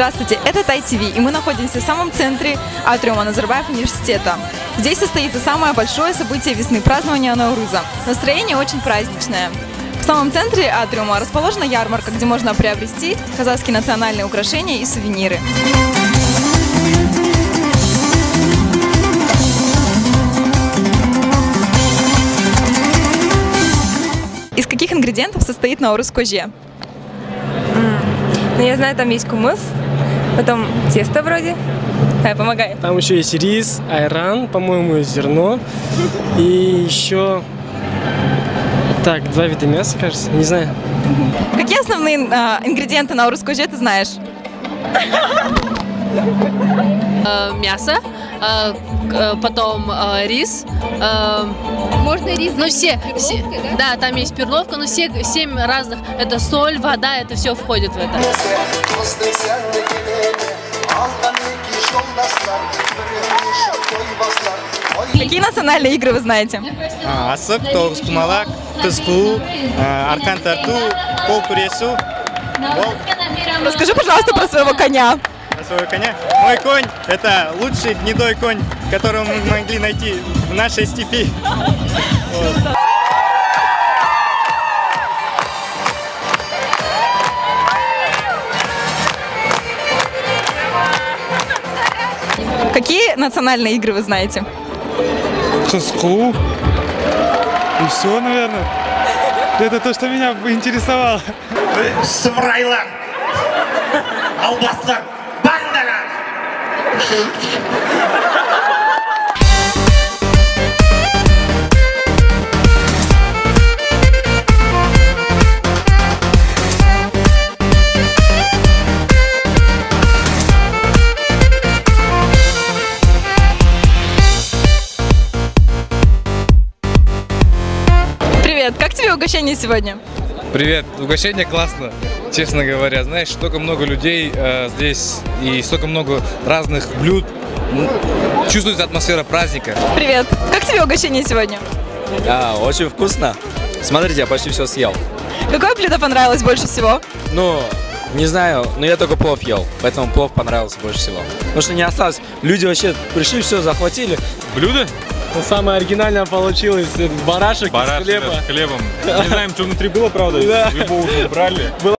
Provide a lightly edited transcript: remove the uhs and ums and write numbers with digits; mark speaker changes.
Speaker 1: Здравствуйте, это Тай ТВ, и мы находимся в самом центре атриума Назарбаев университета. Здесь состоится самое большое событие весны – празднование Науруза. Настроение очень праздничное. В самом центре атриума расположена ярмарка, где можно приобрести казахские национальные украшения и сувениры. Из каких ингредиентов состоит Наурыз коже?
Speaker 2: Ну, я знаю, там есть кумыс, потом тесто вроде. Помогай.
Speaker 3: Там еще есть рис, айран, по-моему, зерно. И еще... Так, 2 вида мяса, кажется, не знаю.
Speaker 1: Какие основные ингредиенты Наурыз коже ты знаешь?
Speaker 4: Мясо, потом рис.
Speaker 5: Можно рис?
Speaker 4: Ну все,
Speaker 5: да?
Speaker 4: да, там есть перловка, но 7 разных. Это соль, вода, это все входит в это.
Speaker 1: Какие национальные игры вы знаете?
Speaker 6: Асып, тоғызқұмалақ, тұз-қуу, арқан тарту, қол күресу.
Speaker 1: Расскажи, пожалуйста, про своего коня.
Speaker 6: Про своего коня. Мой конь – это лучший гнедой конь, которого мы могли найти в нашей степи.
Speaker 1: Какие национальные игры вы знаете?
Speaker 7: Тұз-қуу. И все, наверное. Это то, что меня интересовало.
Speaker 8: Сымырайлар, албастар, бандалар.
Speaker 1: Привет, как тебе угощение сегодня?
Speaker 9: Привет, угощение классно, честно говоря. Знаешь, столько много людей здесь и столько много разных блюд. Чувствуется атмосфера праздника.
Speaker 1: Привет, как тебе угощение сегодня?
Speaker 10: Очень вкусно. Смотрите, я почти все съел.
Speaker 1: Какое блюдо понравилось больше всего?
Speaker 10: Ну, не знаю, но я только плов ел, поэтому плов понравился больше всего. Потому что не осталось. Люди вообще пришли, все захватили.
Speaker 9: Блюдо?
Speaker 3: Самое оригинальное получилось барашек из хлеба.
Speaker 9: С хлебом. Не знаем, что внутри было, правда? Его уже убрали.